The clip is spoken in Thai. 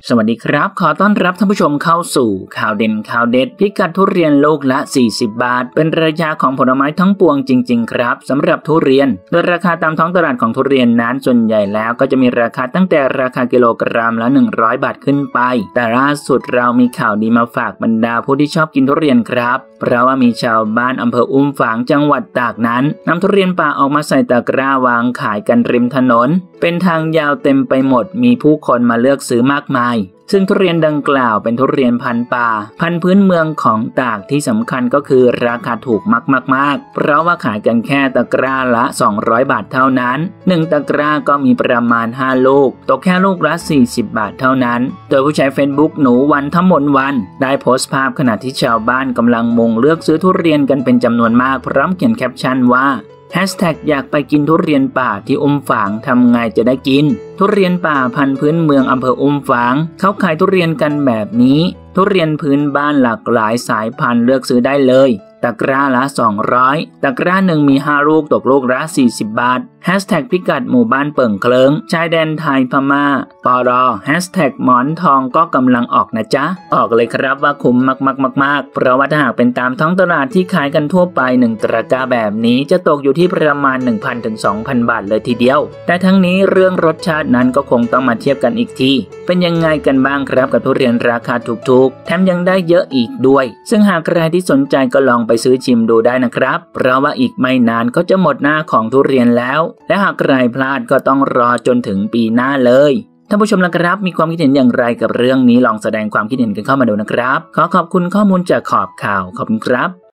สวัสดีครับขอต้อนรับท่านผู้ชมเข้าสู่ข่าวเด่นข่าวเด็ดพิกัดทุเรียนโลกละ40 บาทเป็นราคาของผลไม้ทั้งปวงจริงๆครับสำหรับทุเรียนโดยราคาตามท้องตลาดของทุเรียนนั้นส่วนใหญ่แล้วก็จะมีราคาตั้งแต่ราคากิโลกรัมละ100 บาทขึ้นไปแต่ล่าสุดเรามีข่าวดีมาฝากบรรดาผู้ที่ชอบกินทุเรียนครับเพราะว่ามีชาวบ้านอำเภออุ้มฝางจังหวัดตากนั้นนำทุเรียนป่าออกมาใส่ตะกร้าวางขายกันริมถนนเป็นทางยาวเต็มไปหมดมีผู้คนมาเลือกซื้อมากมายซึ่งทุเรียนดังกล่าวเป็นทุเรียนพันธุ์ป่าพันธุ์พื้นเมืองของตากที่สำคัญก็คือราคาถูกมากๆเพราะว่าขายกันแค่ตะกร้าละ200 บาทเท่านั้น1ตะกร้าก็มีประมาณ5ลูกตกแค่ลูกละ40 บาทเท่านั้นโดยผู้ใช้ Facebook หนูวันทมนวันได้โพสต์ภาพขณะที่ชาวบ้านกำลังมุงเลือกซื้อทุเรียนกันเป็นจำนวนมากพร้อมเขียนแคปชั่นว่าอยากไปกินทุเรียนป่าที่อุ้มฝางทำไงจะได้กินทุเรียนป่าพันธุ์พื้นเมืองอำเภออุ้มฝางเขาขายทุเรียนกันแบบนี้ทุเรียนพื้นบ้านหลากหลายสายพันธุ์เลือกซื้อได้เลยตะกร้าละ200ตะกร้าหนึ่งมี5ลูกตกลูกละ40 บาทพิกัดหมู่บ้านเปิ่งเคลิ้งชายแดนไทยพม่าปรหมอนทองก็กำลังออกนะจ๊ะออกเลยครับว่าคุ้มมากเพราะว่าถ้าหากเป็นตามท้องตลาดที่ขายกันทั่วไป1ตะกร้าแบบนี้จะตกอยู่ที่ประมาณ 1,000 ถึง 2,000 บาทเลยทีเดียวแต่ทั้งนี้เรื่องรสชาตินั้นก็คงต้องมาเทียบกันอีกทีเป็นยังไงกันบ้างครับกับทุเรียนราคาถูกๆแถมยังได้เยอะอีกด้วยซึ่งหากใครที่สนใจก็ลองไปซื้อชิมดูได้นะครับเพราะว่าอีกไม่นานก็จะหมดหน้าของทุเรียนแล้วและหากใครพลาดก็ต้องรอจนถึงปีหน้าเลยท่านผู้ชมล่ะครับมีความคิดเห็นอย่างไรกับเรื่องนี้ลองแสดงความคิดเห็นกันเข้ามาดูนะครับขอขอบคุณข้อมูลจากขอบข่าวขอบคุณครับ